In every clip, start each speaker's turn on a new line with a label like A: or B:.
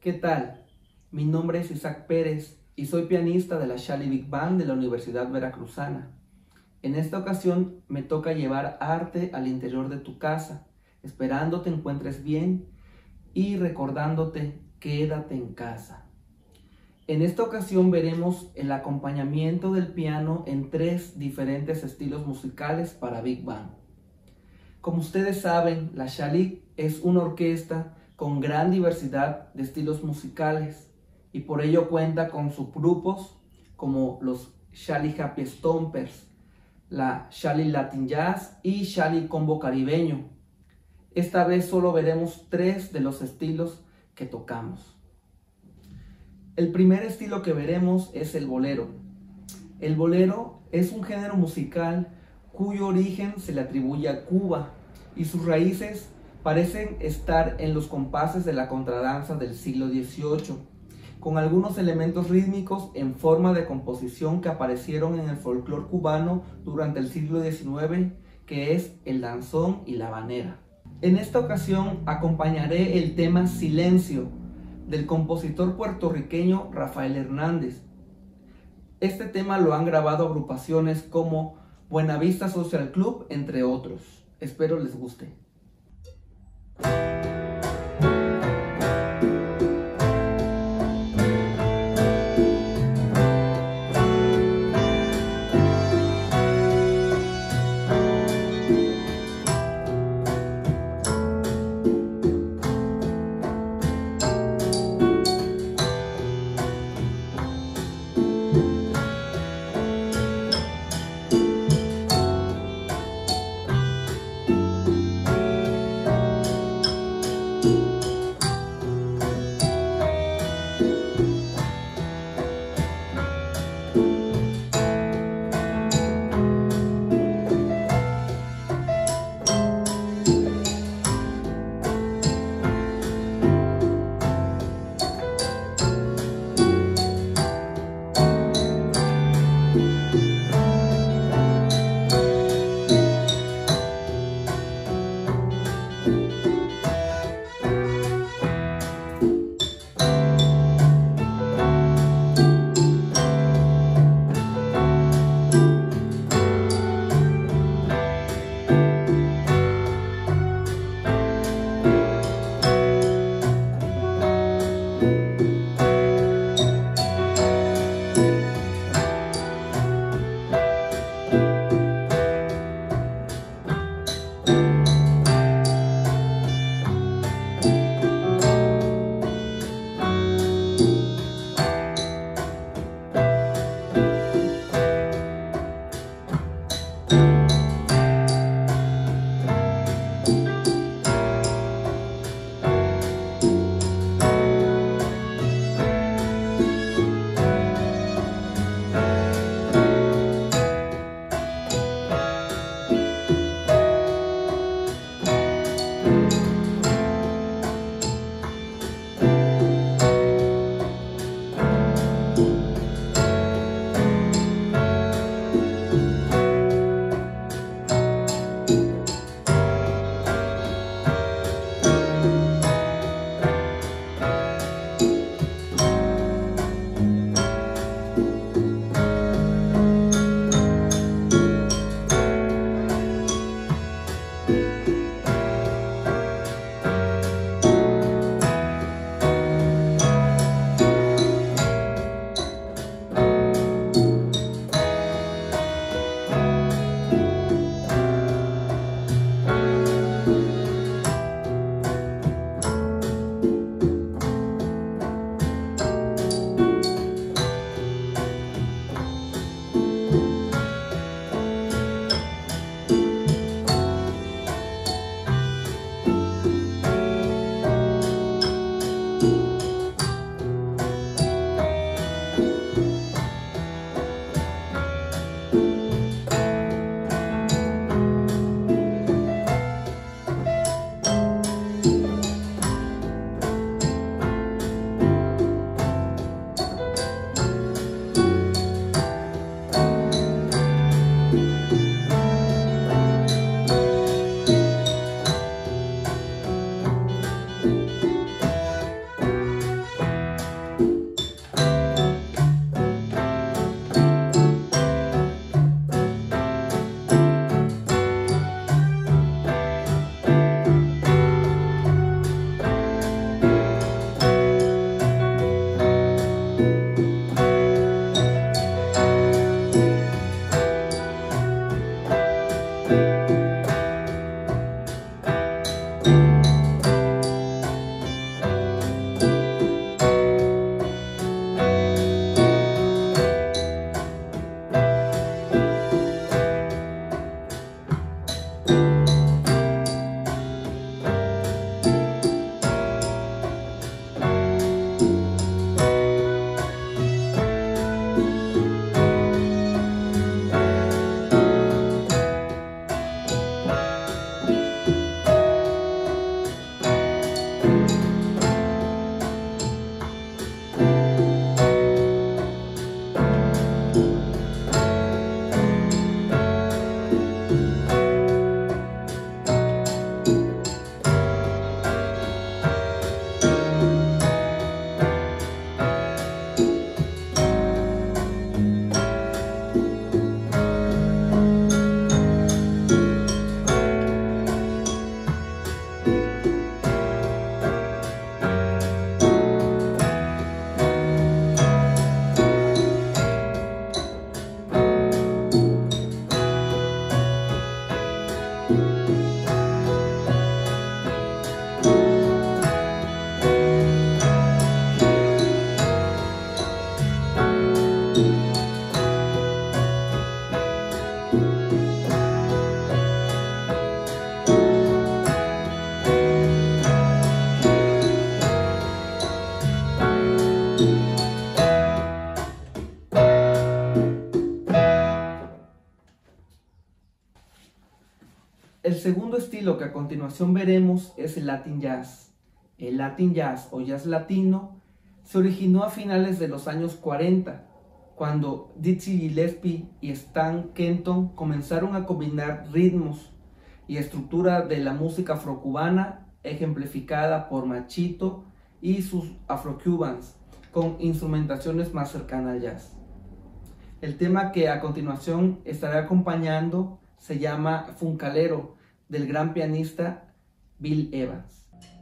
A: ¿Qué tal? Mi nombre es Isaac Pérez y soy pianista de la Shally Big Band de la Universidad Veracruzana. En esta ocasión me toca llevar arte al interior de tu casa, esperando te encuentres bien y recordándote quédate en casa. En esta ocasión veremos el acompañamiento del piano en 3 diferentes estilos musicales para Big Band. Como ustedes saben, la Shally es una orquesta con gran diversidad de estilos musicales y por ello cuenta con subgrupos como los Shally Happy Stompers, la Shally Latin Jazz y Shally Combo Caribeño. Esta vez solo veremos 3 de los estilos que tocamos. El primer estilo que veremos es el bolero. El bolero es un género musical cuyo origen se le atribuye a Cuba y sus raíces parecen estar en los compases de la contradanza del siglo XVIII, con algunos elementos rítmicos en forma de composición que aparecieron en el folclore cubano durante el siglo XIX, que es el danzón y la habanera. En esta ocasión acompañaré el tema Silencio, del compositor puertorriqueño Rafael Hernández. Este tema lo han grabado agrupaciones como Buenavista Social Club, entre otros. Espero les guste. segundo estilo que a continuación veremos es el Latin Jazz. El Latin Jazz o jazz latino se originó a finales de los años 40, cuando Dizzy Gillespie y Stan Kenton comenzaron a combinar ritmos y estructura de la música afrocubana, ejemplificada por Machito y sus Afro-Cubans, con instrumentaciones más cercanas al jazz. El tema que a continuación estaré acompañando se llama Funcalero, del gran pianista Bill Evans.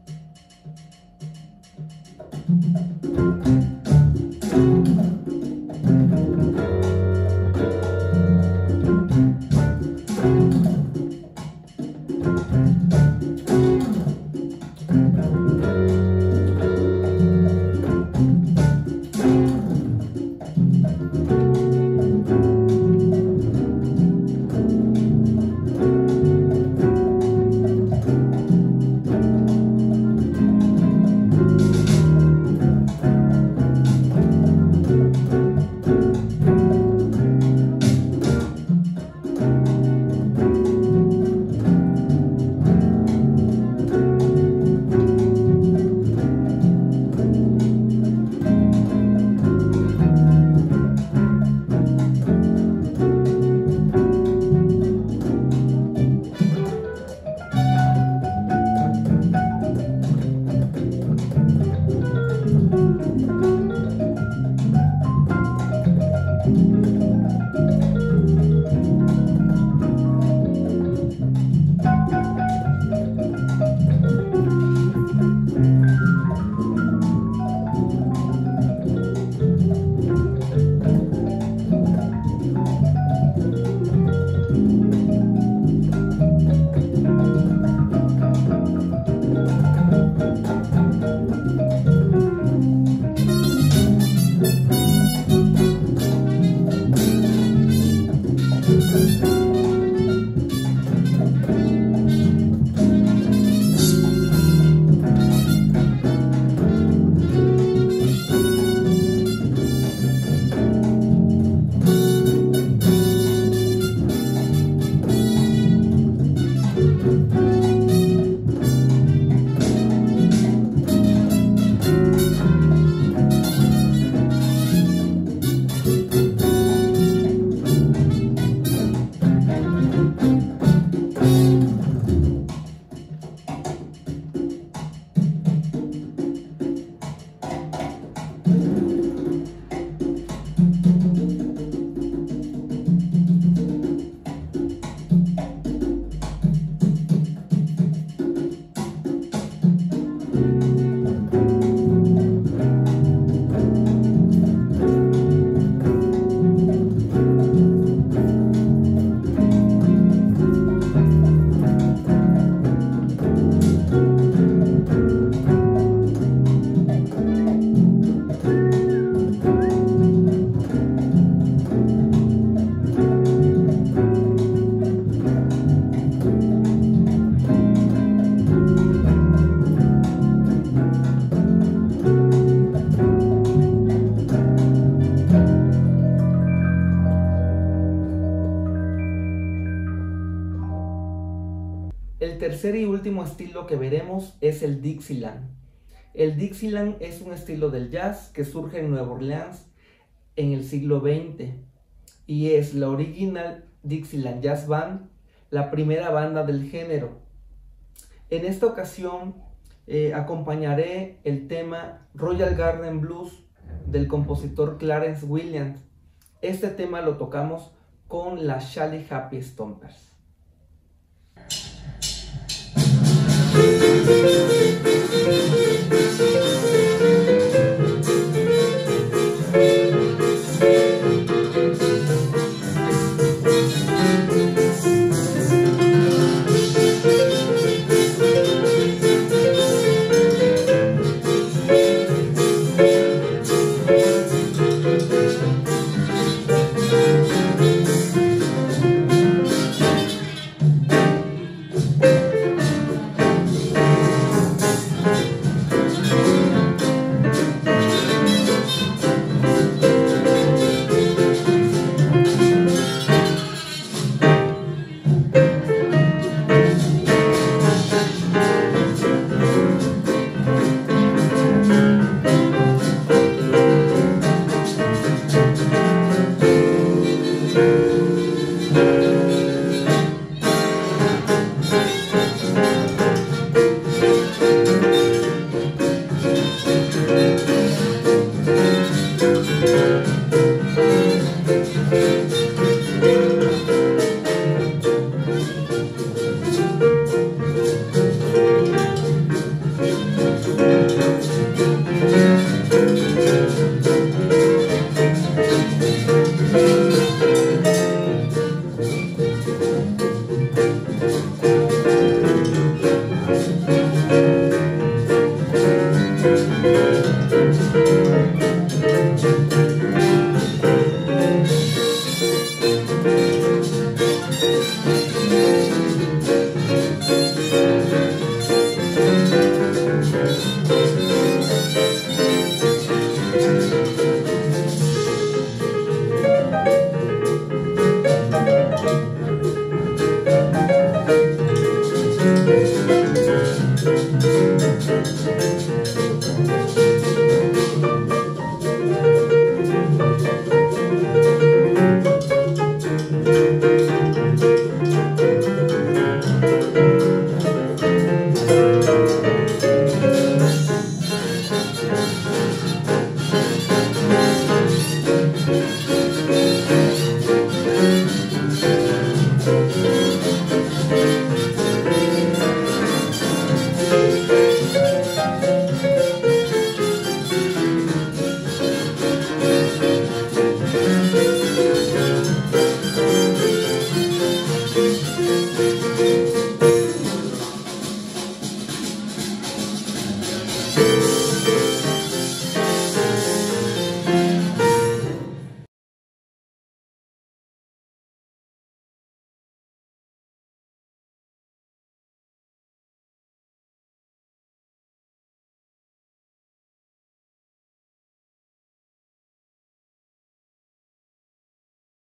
A: El tercer y último estilo que veremos es el Dixieland. El Dixieland es un estilo del jazz que surge en Nueva Orleans en el siglo XX y es la Original Dixieland Jazz Band, la primera banda del género. En esta ocasión acompañaré el tema Royal Garden Blues del compositor Clarence Williams. Este tema lo tocamos con la Shelly Happy Stompers. Bye.